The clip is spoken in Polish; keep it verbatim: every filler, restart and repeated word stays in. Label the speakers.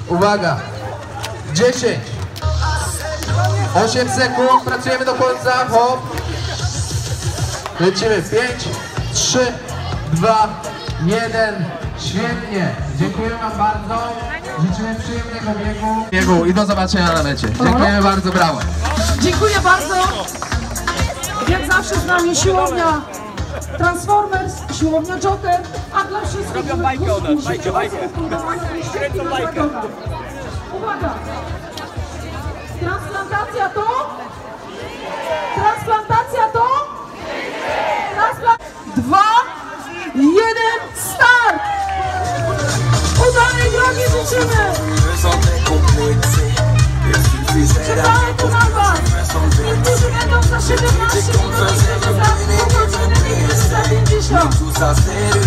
Speaker 1: Uwaga. dziesięć. osiem sekund. Pracujemy do końca. Hop. Lecimy. pięć, trzy, dwa, jeden. Świetnie. Dziękujemy wam bardzo. Życzymy przyjemnego biegu. biegu i do zobaczenia na mecie. Dziękujemy bardzo. Brawo.
Speaker 2: Dziękuję bardzo. Jak zawsze z nami siłownia Transformers, siłownia Joker, a dla wszystkich
Speaker 3: Robią bajkę od nas, bajkę, bajkę. Kręcą bajkę.
Speaker 2: Uwaga! Transplantacja to? Transplantacja to? Transplant... Dwa, jeden, start! Udanej drogi życzymy! Czekamy tu na was! Niektórzy będą za siedemnaście minut, niektórzy za pół godziny, niektórzy za pięćdziesiąt.